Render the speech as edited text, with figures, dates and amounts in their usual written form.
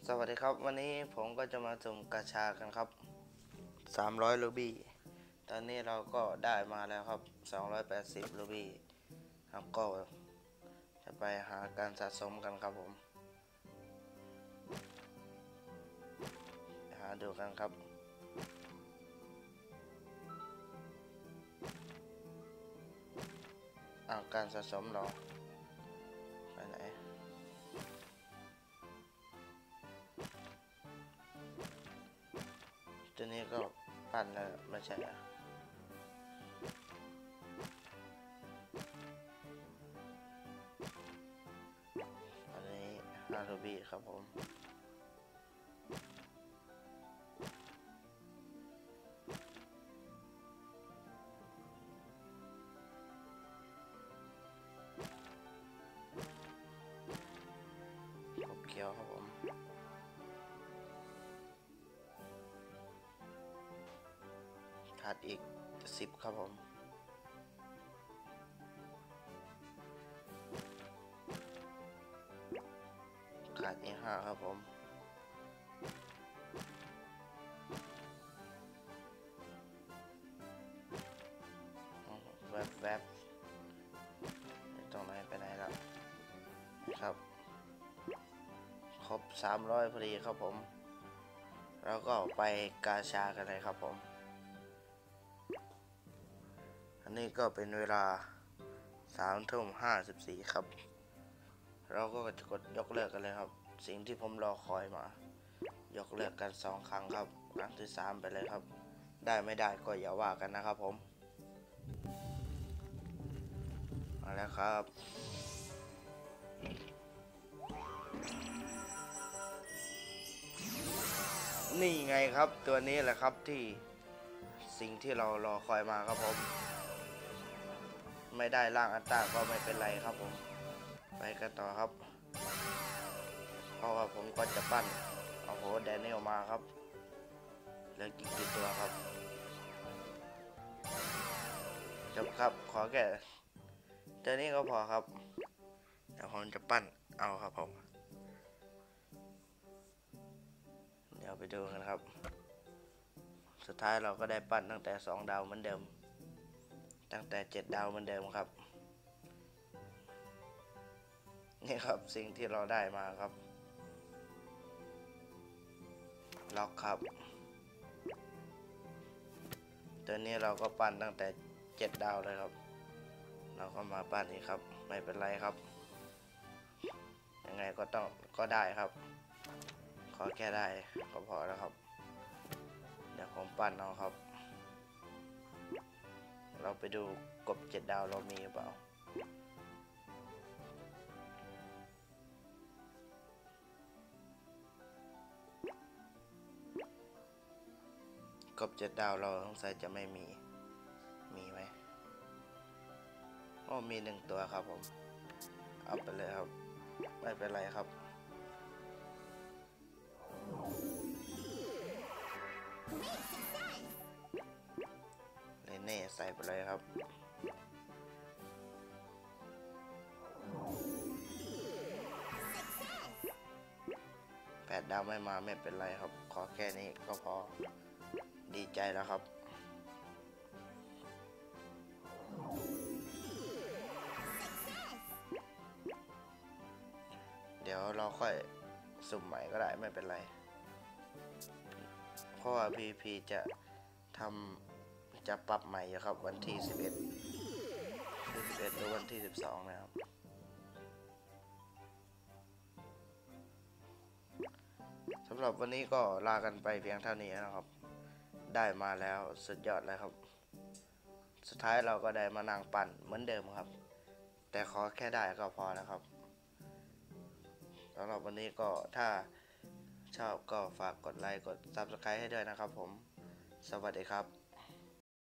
สวัสดีครับวันนี้ผมก็จะมาสุ่มกาชากันครับ300รูบี้ตอนนี้เราก็ได้มาแล้วครับ280รูบี้ครับก็จะไปหาการสะสมกันครับผมหาดูกันครับการสะสมเราไปไหนตัวนี้ก็ปั่นแล้วไม่ใช่อันนี้5รูบี้ครับผมกบเขียวครับผมขาดอีก10ครับผมขาดอีก5ครับผมแวบตรงไหนไปไหนแล้วครับครบ300พอดีครับผมแล้วก็ไปกาชากันเลยครับผมอันนี้ก็เป็นเวลา3:54ครับเราก็จะกดยกเลิกกันเลยครับสิ่งที่ผมรอคอยมายกเลิกกัน2 ครั้งครับครั้งที่3ไปเลยครับได้ไม่ได้ก็อย่าว่ากันนะครับผมมาแล้วครับนี่ไงครับตัวนี้แหละครับที่สิ่งที่เรารอคอยมาครับผมไม่ได้ร่างอันต้าก็ไม่เป็นไรครับผมไปกันต่อครับเพราะว่าผมก็จะปั้นเอาโหแดเนียลมาครับเหลือกี่ตัวครับจบครับขอแค่ตัวนี้ก็พอครับเดี๋ยวผมจะปั้นเอาครับผมเดี๋ยวไปดูกันครับสุดท้ายเราก็ได้ปั้นตั้งแต่2 ดาวเหมือนเดิมตั้งแต่7 ดาวเหมือนเดิมครับนี่ครับสิ่งที่เราได้มาครับล็อกครับตัวนี้เราก็ปั้นตั้งแต่7 ดาวเลยครับเราก็มาปั้นนี้ครับไม่เป็นไรครับยังไงก็ได้ครับขอแค่ได้ก็พอแล้วครับเดี๋ยวผมปั้นเอาครับเราไปดูกบ7 ดาวเรามีหรือเปล่ากบ7 ดาวเราสงสัยจะไม่มีไหมโอ้มี1 ตัวครับผมเอาไปเลยครับไม่เป็นไรครับเน่ใส่ไปเลยครับ8 ดาวไม่มาไม่เป็นไรครับขอแค่นี้ก็พอดีใจแล้วครับเดี๋ยวเราค่อยสุ่มใหม่ก็ได้ไม่เป็นไรเพราะว่า PVP จะปรับใหม่ครับวันที่11หรือวันที่12นะครับสำหรับวันนี้ก็ลากันไปเพียงเท่านี้นะครับได้มาแล้วสุดยอดเลยครับสุดท้ายเราก็ได้มานั่งปั่นเหมือนเดิมครับแต่ขอแค่ได้ก็พอนะครับสำหรับวันนี้ก็ถ้าชอบก็ฝากกดไลค์กด Subscribe ให้ด้วยนะครับผมสวัสดีครับ